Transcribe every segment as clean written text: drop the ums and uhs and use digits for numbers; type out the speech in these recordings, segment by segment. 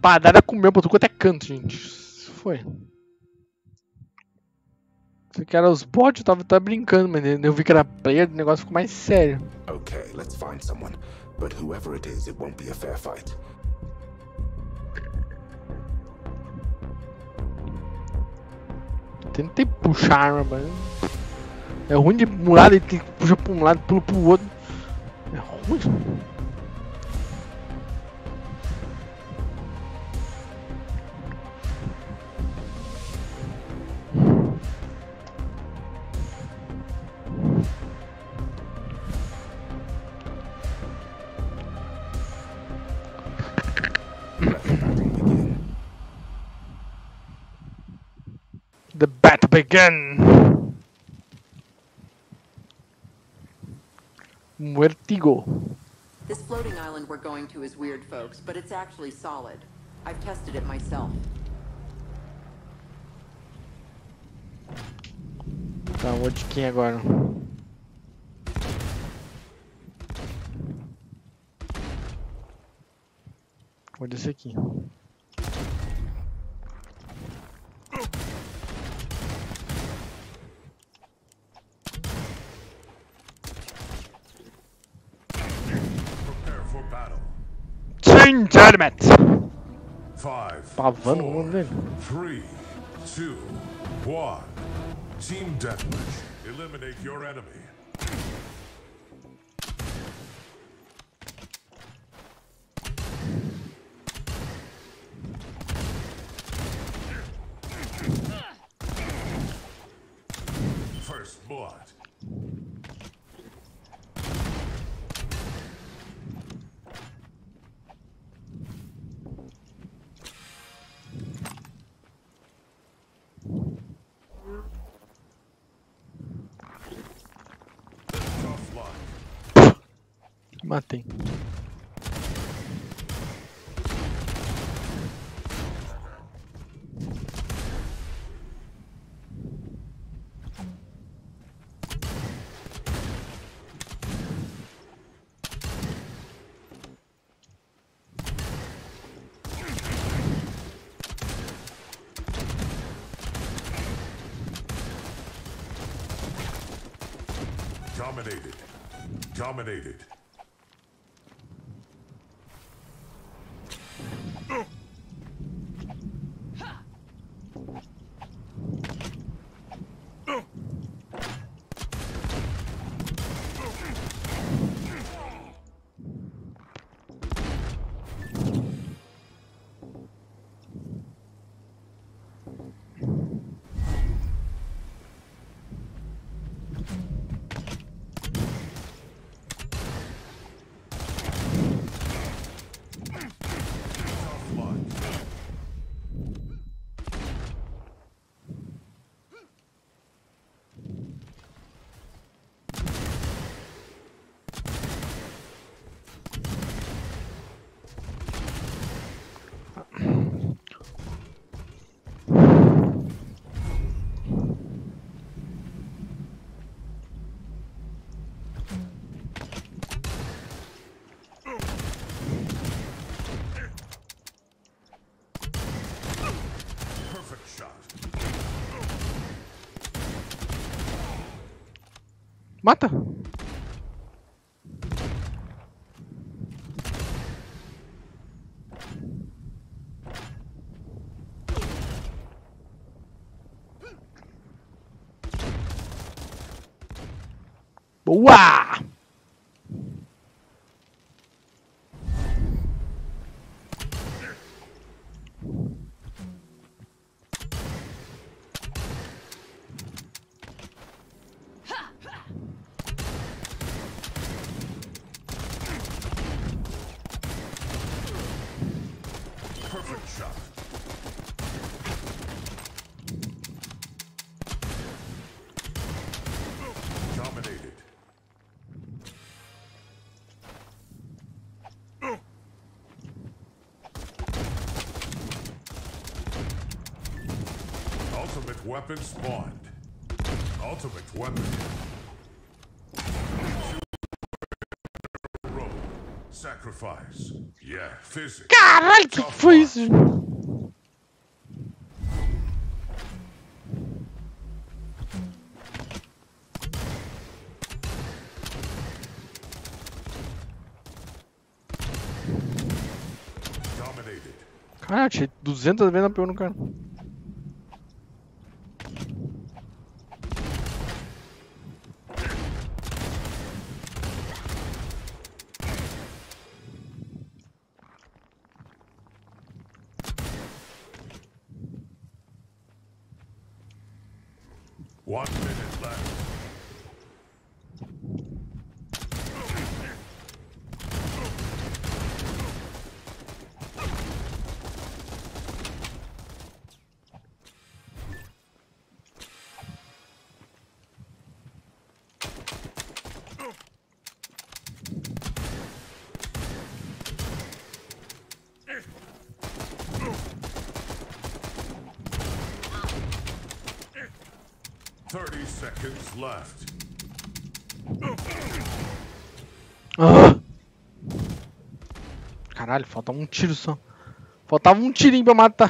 espadada comeu pra tudo quanto é canto, gente. Isso foi. Esse que era os bots, eu tava brincando, mas eu vi que era player, o negócio ficou mais sério. Okay, let's find someone. But whoever it is, it won't be a fair fight. Tentei puxar a arma, mas... É ruim de pular e puxa pra um lado, pula pro outro. É ruim. The battle begin. Vertigo. This floating island we're going to is weird, folks, but it's actually solid. I've tested it myself. Tá, vou de quem agora? Vou desse aqui. Prepare for battle. Sim, Tournament! 5, Pavando o 4, mundo dele. 3, 2, 1. Team Deathmatch. Eliminate your enemy. First blood. Tough luck. Matei. Dominated. Dominated. Tough luck. Perfect shot. Mata! Boa! Perfect shot. Dominated. Ultimate weapon spawned. Ultimate weapon. Roll. Sacrifice. Yeah, physics. Caralho, que foi isso? Dominated. Caralho, tinha 200 vezes na pior no cara. One minute left. Seconds left. Caralho, falta um tiro só. Faltava um tirinho pra matar.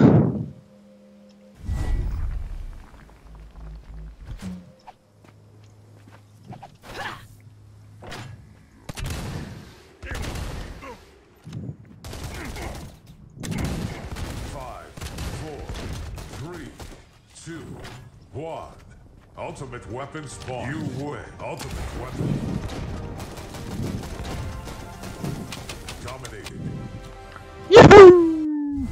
Five, four, three, two, one. Ultimate weapon spawn. You win. Ultimate weapon. Dominated. Yahoo!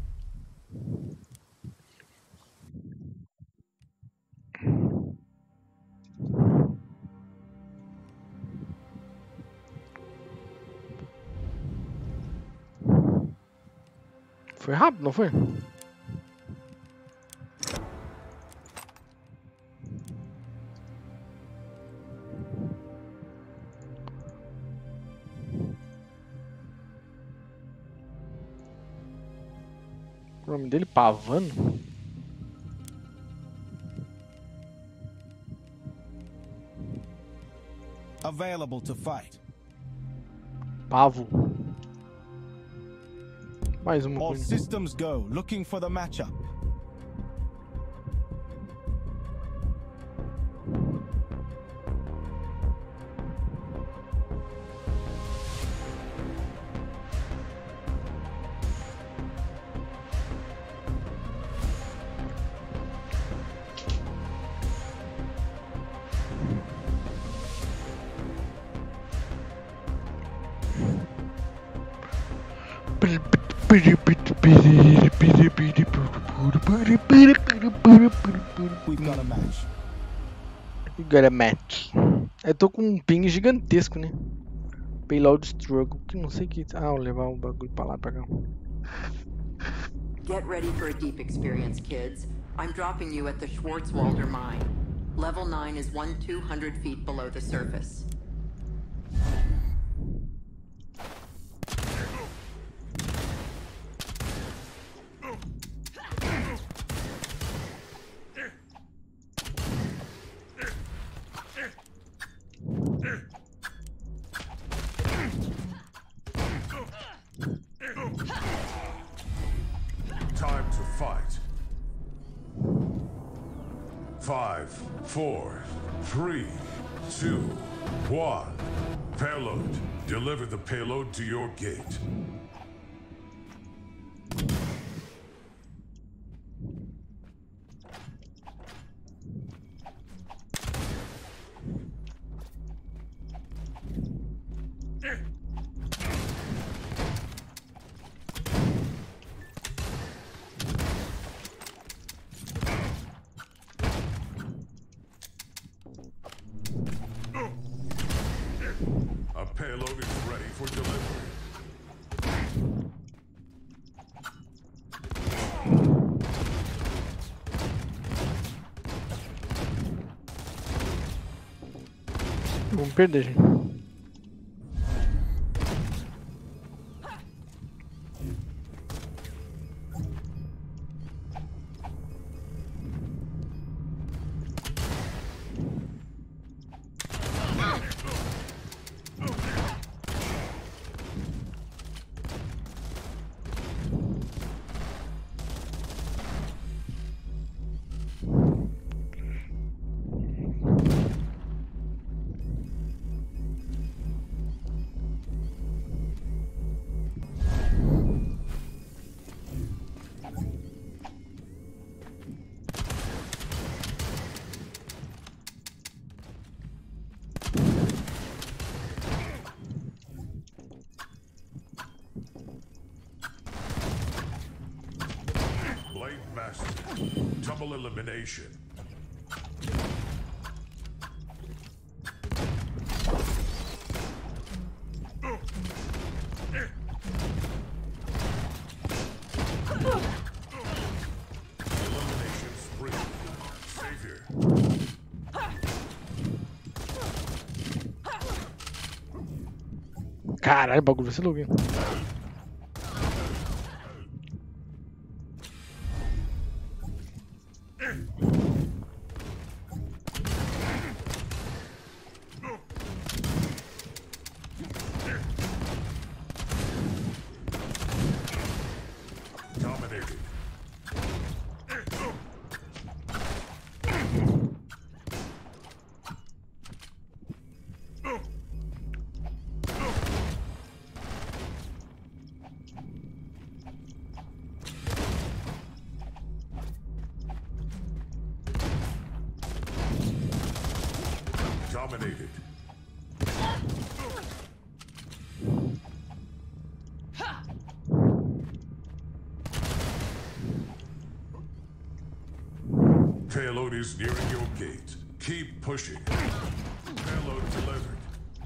Foi rápido, não foi? O nome dele Pavano? Available to fight. Pavo. Mais uma All coisa. systems go. Looking for the matchup. We've got a match. You got a match. Eu tô com um ping gigantesco, né? Payload struggle. Que não sei que. Ah, vou levar o bagulho pra lá, pra cá. Get ready for a deep experience, kids. I'm dropping you at the Schwarzwalder mine. Level 9 is 1,200 feet below the surface. Time to fight. 5, 4, 3, 2, 1. Payload. Deliver the payload to your gate. A payload is ready for delivery. Vamos perder, gente. Double elimination. Elimination spree. Savior. Caralho, o bagulho vai ser louco, hein? Dominated. Dominated. Payload is nearing your gate. Keep pushing. Payload delivered.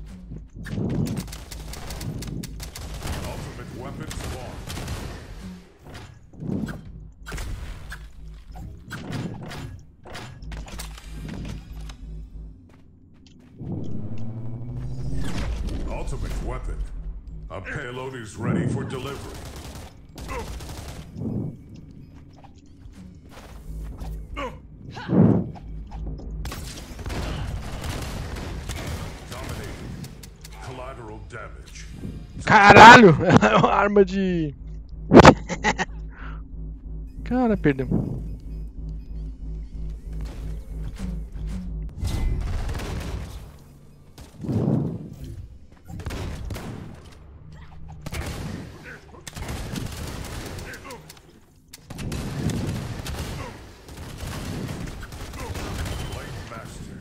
Ultimate weapon spawned. Ultimate weapon. A payload is ready for delivery. Dominated. Collateral damage. Caralho! É uma arma de... Cara, perdemos. Blade Master.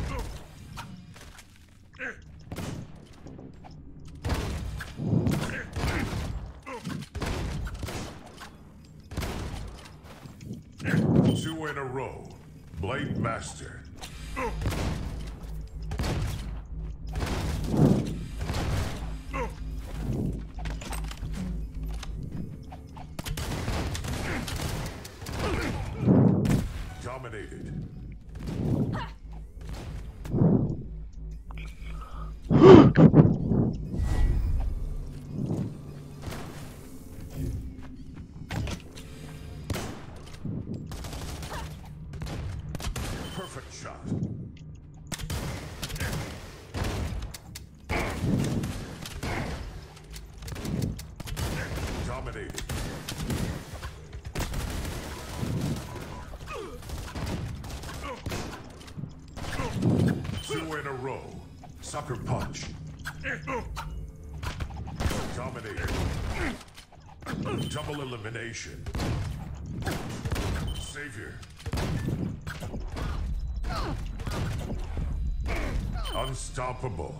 Two in a row. Blade Master. Dominated. Perfect shot. Dominated. Two in a row. Sucker punch. Dominated. Double elimination. Savior. Unstoppable.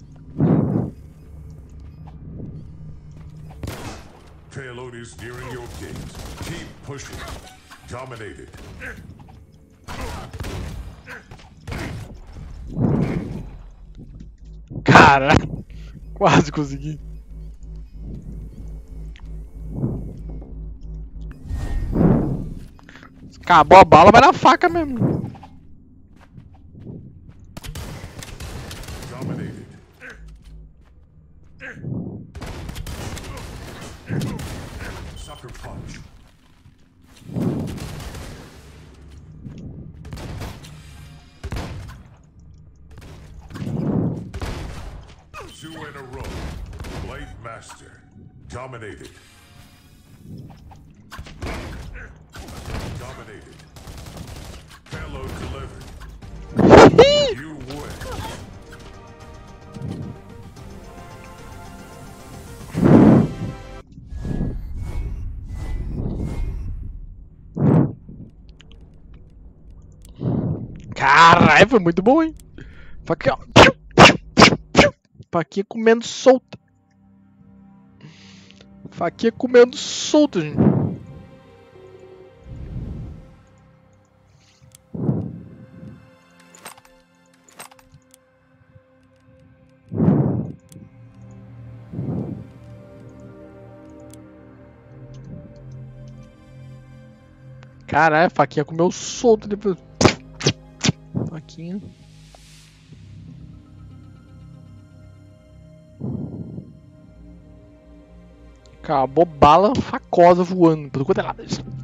Payload is nearing your gate. Keep pushing. Dominated. Cara, quase consegui. Acabou a bala, vai na faca mesmo. Dominated. Sucker punch. Two in a row. Blade Master. Dominated. Dominated. Payload delivered. You win. Caralho, foi muito bom, hein? Faquinha, ó. Faquinha comendo solta. Faquinha comendo solta, gente. Caralho, a faquinha comeu solto depois. Faquinha. Acabou bala facosa voando pelo quanto é lado.